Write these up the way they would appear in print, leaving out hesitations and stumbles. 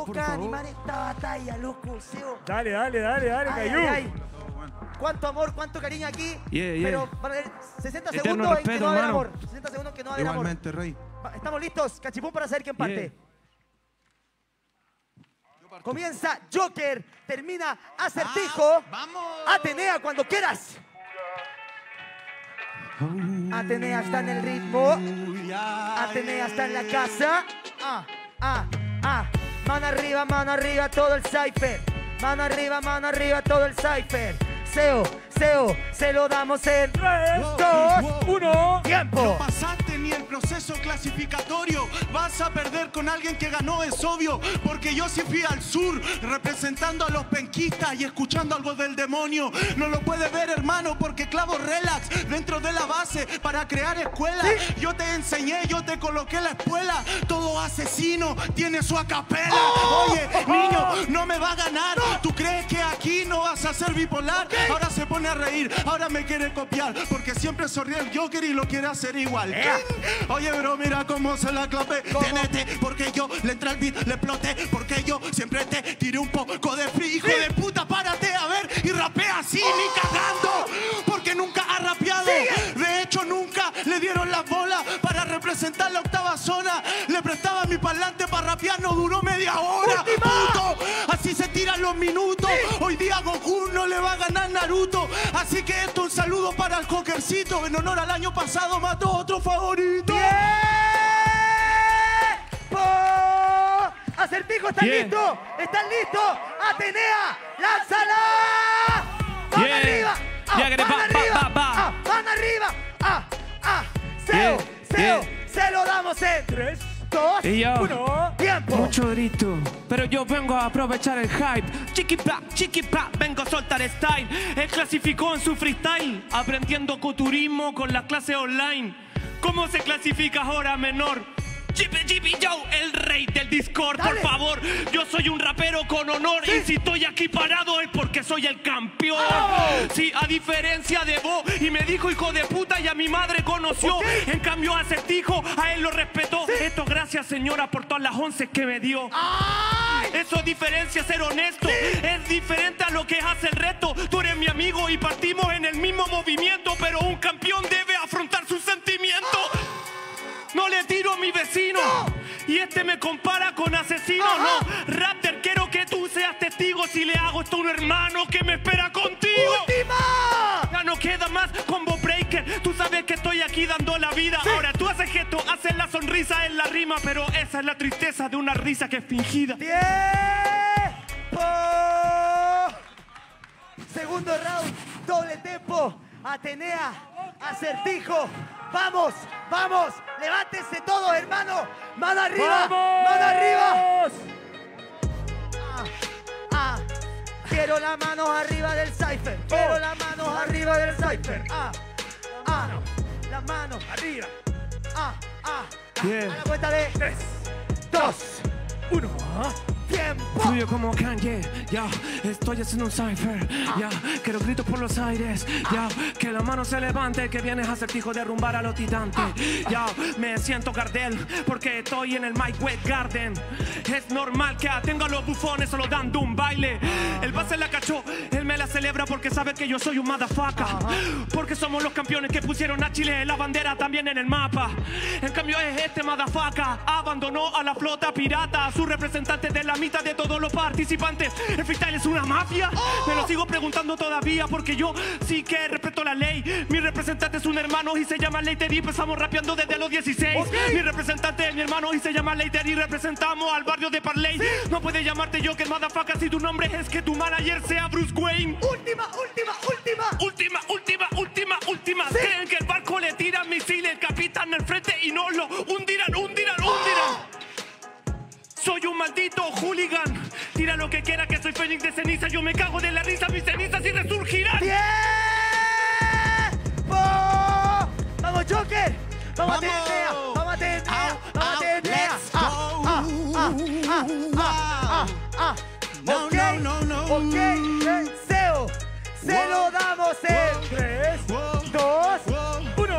provoca animar esta batalla, loco, Seo. Dale, Caillou. Cuánto amor, cuánto cariño aquí. Yeah. Pero van a haber 60 Eterno segundos en que respeto, no va a haber hermano. amor. 60 segundos que no va a haber amor. Igualmente, Rey. ¿Estamos listos? Cachipún para saber quién parte. Comienza Joker, termina Acertijo. ¡Vamos! Atenea, cuando quieras. Atenea está en el ritmo. Atenea está en la casa. Mano arriba, todo el cypher. Mano arriba, todo el cypher. Seo, se lo damos en 3, 2, 1, tiempo. No pasaste ni el proceso clasificatorio. Vas a perder con alguien que ganó, es obvio. Porque yo sí fui al sur, representando a los penquistas y escuchando algo del demonio. No lo puedes ver, hermano, porque clavo relax dentro de la base para crear escuela. ¿Sí? Yo te enseñé, yo te coloqué la espuela. Todo asesino tiene su acapela. Oye, niño, no me va a ganar. ¿Tú crees que aquí no vas a ser bipolar? Ahora se pone a reír, ahora me quiere copiar, porque siempre sonríe el Joker y lo quiere hacer igual. Oye, bro, mira cómo se la clapé. TNT, porque yo le entré al beat, le exploté, porque yo siempre te tiré un poco de free. Hijo de puta, párate a ver y rapea así, ni cagando, porque nunca ha rapeado. De hecho, nunca le dieron las bolas para representar la octava zona. Le prestaba mi parlante para rapear, no duró media hora. Puto, así se tiran los minutos. Hoy día Goku no le va a ganar Naruto. Así que esto un saludo para el Jokercito. En honor al año pasado mató a otro favorito. Acertijo, ¿están listos? ¿Están listos? Atenea, lánzala. ¡Van arriba! ¡Van arriba! Seo, se lo damos en 3, 2, 1, tiempo. Mucho grito, pero yo vengo a aprovechar el hype. Chiqui pla, vengo a soltar style. Él clasificó en su freestyle, aprendiendo coturismo con la clase online. ¿Cómo se clasifica ahora menor? Chippy Joe, el rey del Discord. Dale. Por favor, yo soy un rapero con honor. Y si estoy aquí parado es porque soy el campeón. Sí, a diferencia de vos. Y me dijo hijo de puta y a mi madre conoció. En cambio a Acertijo, a él lo respetó. Esto gracias señora por todas las 11 que me dio. Eso diferencia ser honesto. Es diferente a lo que hace el resto. Tú eres mi amigo y partimos en el mismo movimiento. Pero un campeón debe afrontar sus sentimientos. No le tiro a mi vecino. Y este me compara con asesino. No, Raptor, quiero que tú seas testigo. Si le hago esto a un hermano que me espera contigo. ¡Última! Ya no queda más combo breaker. Tú sabes que estoy aquí dando la vida. Ahora tú haces gesto, haces la sonrisa en la rima. Pero esa es la tristeza de una risa que es fingida. ¡Tiempo! Segundo round, doble tempo. Atenea, Acertijo. ¡Vamos! ¡Levántense todos, hermano! ¡Mano arriba! ¡Vamos! ¡Mano arriba! Quiero las manos arriba del cypher. Quiero las manos arriba del cypher. Las manos arriba. A la cuenta de 3, 2, 1. ¡Tiempo! Fluyo como Kanye, ya, estoy haciendo un cypher, ya, quiero grito por los aires, ya, que la mano se levante, que vienes a Acertijo de rumbar a los titantes, ya, me siento Gardel, porque estoy en el Mike Wet Garden, es normal que tenga a los bufones solo dando un baile, el base la cachó, él me la celebra porque sabe que yo soy un motherfucker, porque somos los campeones que pusieron a Chile en la bandera también en el mapa, en cambio es este motherfucker, abandonó a la flota pirata, a su representante de la mitad de todos los participantes. ¿El freestyle es una mafia? Me lo sigo preguntando todavía porque yo sí que respeto la ley. Mi representante es un hermano y se llama Leiter y empezamos rapeando desde los 16. Mi representante es mi hermano y se llama Leiter y representamos al barrio de Parley. No puedes llamarte Joker, motherfucker, si tu nombre es que tu manager sea Bruce Wayne. Última. Creen que el barco le tira misiles, el capitán al frente y no lo hundirán. Soy un maldito hooligan. Tira lo que quiera que soy Fénix de ceniza. Yo me cago de la risa, mis cenizas y resurgirán. ¡Tiempo! ¡Vamos, Joker! ¡Vamos, Atenea! ¡Vamos, Atenea! ¡Vamos, Atenea! Ok, Seo, se lo damos en 3, 2,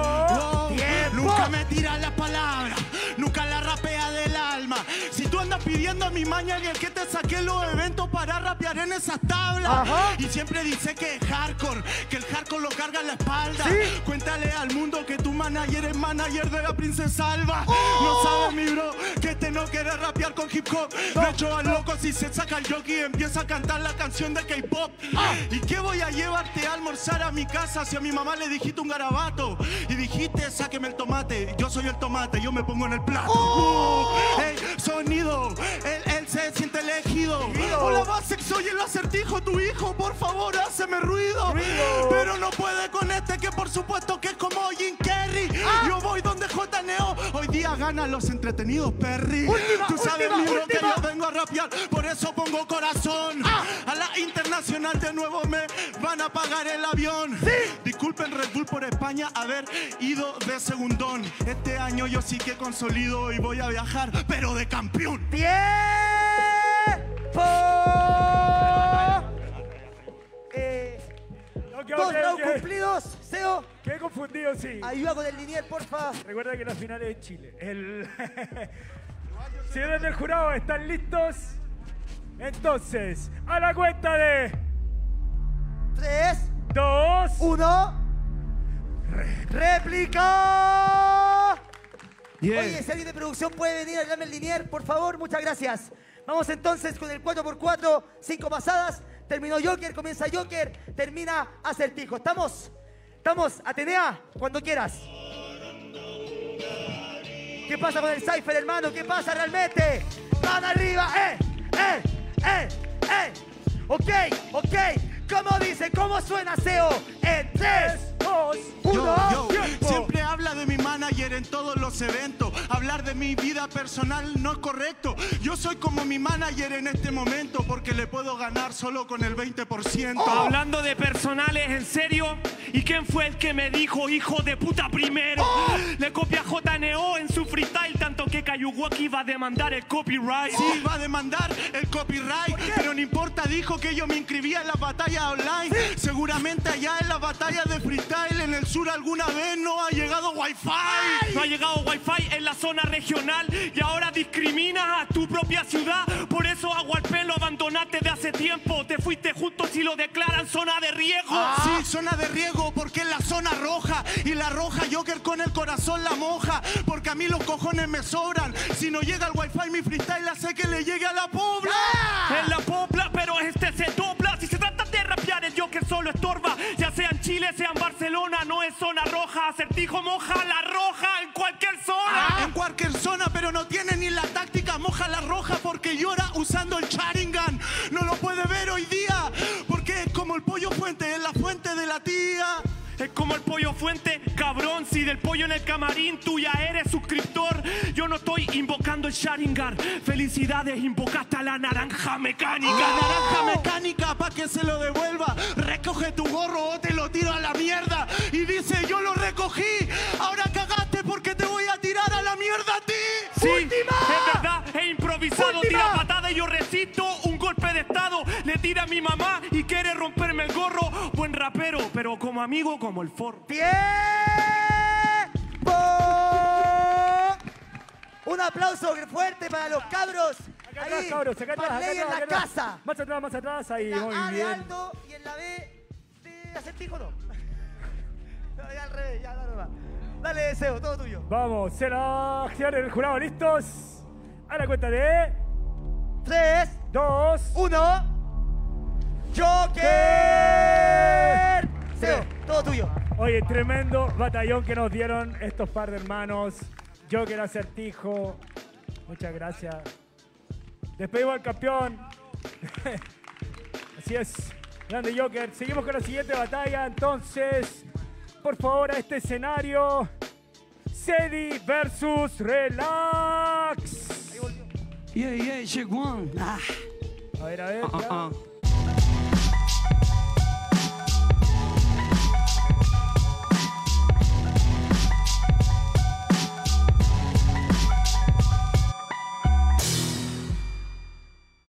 1. ¡Tiempo! Nunca me tira las palabras, nunca la rapea del alma. Si tú andas pidiendo a mi maña y el que te saqué los eventos para rapear en esas tablas. Ajá. Y siempre dice que es hardcore, que el hardcore lo carga en la espalda. ¿Sí? Cuéntale al mundo que tu manager es manager de la princesa Alba. No sabes, mi bro, que este no quiere rapear con hip hop. De hecho, al loco si se saca el jockey y empieza a cantar la canción de K-pop. ¿Y qué voy a llevarte a almorzar a mi casa si a mi mamá le dijiste un garabato? Y dijiste, sáqueme el tomate. Yo soy el tomate, yo me pongo en el plato. Hey, sonido, él se siente elegido. Hola, Basex, soy el acertijo, tu hijo, por favor, háceme ruido. Pero no puede con este que por supuesto que es como Jim Carrey. Yo voy donde JNO, hoy día ganan los entretenidos, Perry. Tú sabes, mi bro, que yo vengo a rapear, por eso pongo corazón. A la internacional de nuevo me van a pagar el avión. Disculpen Red Bull por España haber ido de segundón. Este año yo sí que consolido y voy a viajar, pero de campeón. ¡Tiempo! Dos rounds cumplidos. Seo, Qué confundido, sí. ayuda con el linier, porfa. Recuerda que la final es Chile. Señores del jurado, ¿están listos? Entonces, a la cuenta de 3, 2, 1. ¡Réplica! Yeah. Oye, si alguien de producción puede venir a darme el linier, por favor, muchas gracias. Vamos entonces con el 4x4, 5 pasadas. Terminó Joker, comienza Joker, termina Acertijo. ¿Estamos? ¿Estamos? Atenea, cuando quieras. ¿Qué pasa con el Cypher, hermano? ¿Qué pasa realmente? ¡Van arriba! Ok. ¿Cómo dice? ¿Cómo suena, Seo? En 3, 2, 1, tiempo. Siempre habla de mi manager en todos los eventos. Hablar de mi vida personal no es correcto. Yo soy como mi manager en este momento porque le puedo ganar solo con el 20%. Hablando de personales, ¿en serio? ¿Y quién fue el que me dijo hijo de puta primero? Le copia a JNO en su freestyle, tanto que Kayuwaki va a demandar el copyright. Sí, va a demandar el copyright, pero no importa, dijo que yo me inscribía en la batalla online. Seguramente allá en la batalla de freestyle en el sur alguna vez no ha llegado Wi-Fi. No ha llegado Wi-Fi en la zona regional y ahora discriminas a tu propia ciudad. Por eso a Hualpén lo abandonaste de hace tiempo. Te fuiste juntos y lo declaran zona de riesgo. Sí, zona de riesgo porque es la zona roja. Y la roja Joker con el corazón la moja. Porque a mí los cojones me sobran. Si no llega el Wi-Fi mi freestyle hace que le llegue a la pobla. En la pobla, pero este se dobla. Si se trata de rapear, el Joker solo estorba. Ya sea en Chile, sea en Barcelona, no es zona roja. Acertijo moja la roja en cualquier zona. En cualquier zona, pero no tiene ni la táctica. Moja la roja porque llora usando el Sharingan. No lo puede ver hoy día porque es como el pollo fuente, es la fuente de la tía. Es como el pollo fuente, cabrón. Si del pollo en el camarín tú ya eres suscriptor, yo no estoy invocando el Sharingan. Felicidades, invocaste a la naranja mecánica. La naranja mecánica pa' que se lo devuelva. Recoge tu gorro o te lo tiro a la mierda. Y dice, yo lo recogí, ahora cagaste porque te voy a tirar a la mierda a ti. Sí, es verdad, he improvisado. Tira patada y yo resisto un golpe de estado. Le tira a mi mamá y quiere romperme el gorro. Buen rapero, pero como amigo, como el forro. ¡Tiempo! Un aplauso fuerte para los cabros. Acá atrás, Ahí, cabros, acá atrás, Parley en la acá atrás. casa. Más atrás, ahí, La muy A de bien. Aldo y en la B de Acertijo no. No, ya al revés, ya no va. Dale, Deseo, todo tuyo. Vamos, se la acción del jurado, ¿listos? A la cuenta de 3, 2, 1. ¡Joker! Seo, todo tuyo. Oye, tremendo batallón que nos dieron estos par de hermanos. Joker, Acertijo. Muchas gracias. Despedimos al campeón. Así es. Grande Joker. Seguimos con la siguiente batalla. Entonces, por favor, a este escenario. Sedi versus Relax. E aí, Cheguan? A ver, ya.